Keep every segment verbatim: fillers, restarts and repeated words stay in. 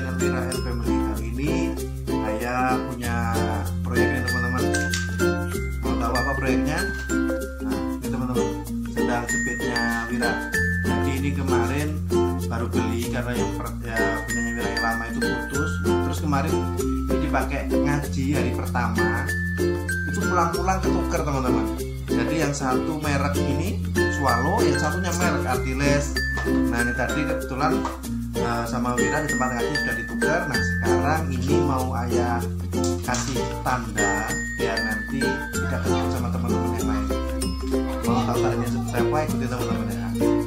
channel Wira and Family. Kali ini saya punya proyek nih teman-teman. Mau tahu apa proyeknya? Nah, ini teman-teman, sendal jepitnya Wira. Jadi ini kemarin baru beli karena yang ya, punyanya Wira yang lama itu putus. Terus kemarin ini dipakai ngaji hari pertama. Itu pulang-pulang ketuker teman-teman. Jadi yang satu merek ini Swallow, yang satunya merek Artiles. Nah ini tadi kebetulan uh, sama Wira di tempat ngaji sudah ditukar. Nah sekarang ini mau ayah kasih tanda biar nanti tidak ketemu sama teman-teman yang lain. Mau tahu tandanya seperti apa, ikuti teman-teman ya.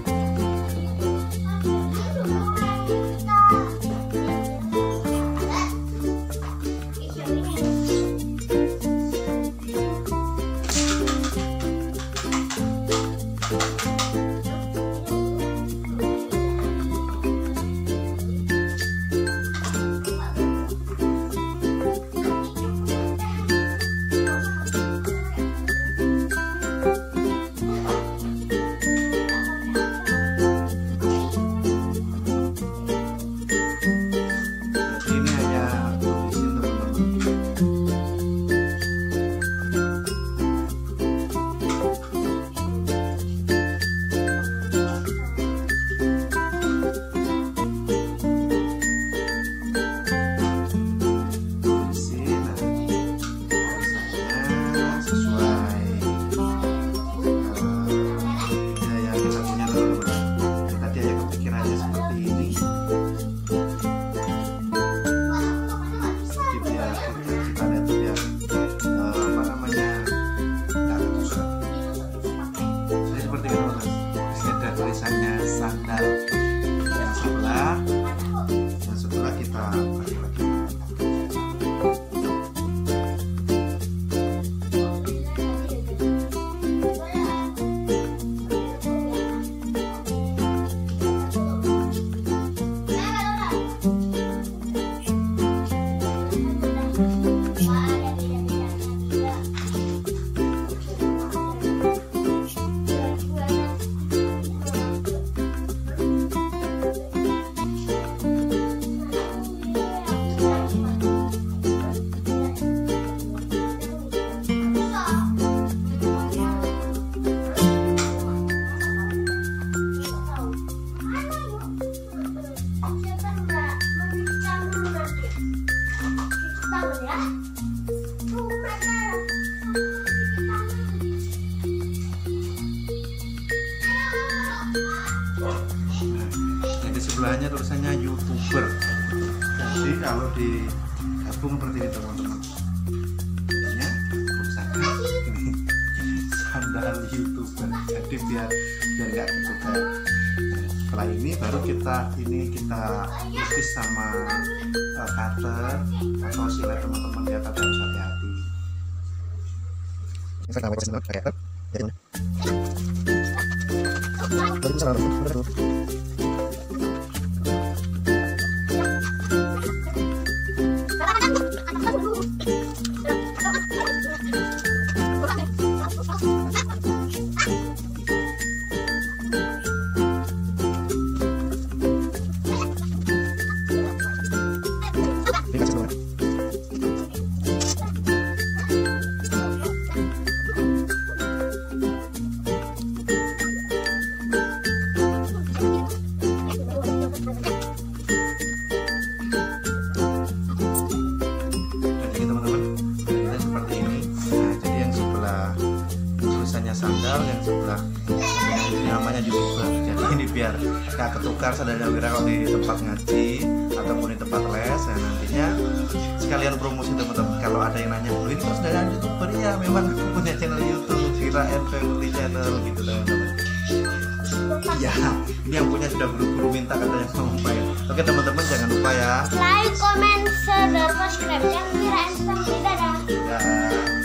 Tulisannya sandal yang sebelah, yang sebelah kita pakai lagi. Jadi sebelahnya tulisannya YouTuber. Jadi kalau digabung seperti ini teman-teman, jadinya tulisannya ini sandal YouTuber. Jadi biar biar nggak ketukar. Setelah ini baru kita ini kita lukis sama uh, cutter atau silet teman-teman, ya, tapi harus hati-hati. Sandal yang sebelah ini namanya YouTuber. Jadi ini biar gak ketukar sandalnya Wira kalau di tempat ngaji ataupun di tempat les. Nah nantinya sekalian promosi teman-teman. Kalau ada yang nanya, ini terus sandalnya YouTuber, ya memang punya channel YouTube Wira and Family Channel gitu teman-teman. Ya ini yang punya sudah buru-buru minta katanya mau lupa ya. Oke teman-teman, jangan lupa ya like, comment, share, dan subscribe yang Wira and Family. Dadah. Ya.